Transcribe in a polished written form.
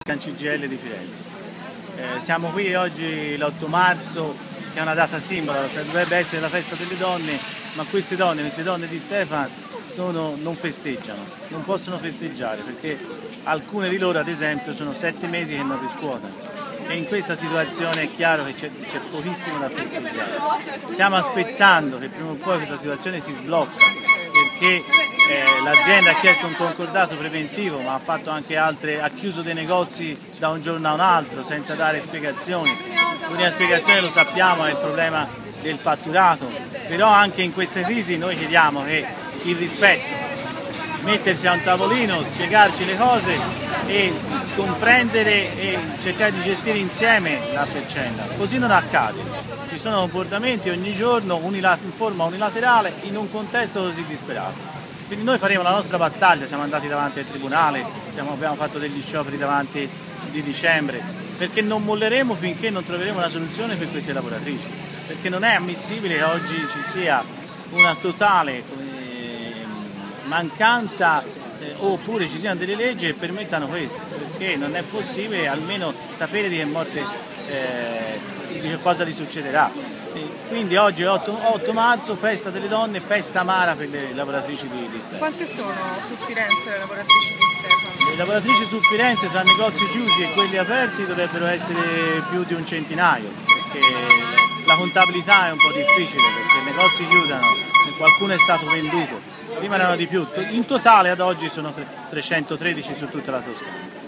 CGIL di Firenze. Siamo qui oggi l'8 marzo, che è una data simbolo, dovrebbe essere la festa delle donne, ma queste donne di Stefano non festeggiano, non possono festeggiare perché alcune di loro ad esempio sono 7 mesi che non riscuotono e in questa situazione è chiaro che c'è pochissimo da festeggiare. Stiamo aspettando che prima o poi questa situazione si sblocca perché l'azienda ha chiesto un concordato preventivo, ma ha fatto anche ha chiuso dei negozi da un giorno a un altro senza dare spiegazioni. L'unica spiegazione, lo sappiamo, è il problema del fatturato, però anche in queste crisi noi chiediamo che il rispetto, mettersi a un tavolino, spiegarci le cose e comprendere e cercare di gestire insieme la faccenda. Così non accade. Ci sono comportamenti ogni giorno in forma unilaterale in un contesto così disperato. Quindi noi faremo la nostra battaglia, siamo andati davanti al tribunale, abbiamo fatto degli scioperi davanti di dicembre, perché non molleremo finché non troveremo una soluzione per queste lavoratrici, perché non è ammissibile che oggi ci sia una totale mancanza oppure ci siano delle leggi che permettano questo, perché non è possibile almeno sapere di che morte, di che cosa gli succederà. Quindi oggi è 8 marzo, festa delle donne, festa amara per le lavoratrici di Stefano. Quante sono su Firenze le lavoratrici di Stefano? Le lavoratrici su Firenze, tra negozi chiusi e quelli aperti, dovrebbero essere più di un centinaio, perché la contabilità è un po' difficile, perché i negozi chiudono e qualcuno è stato venduto, prima erano di più. In totale ad oggi sono 313 su tutta la Toscana.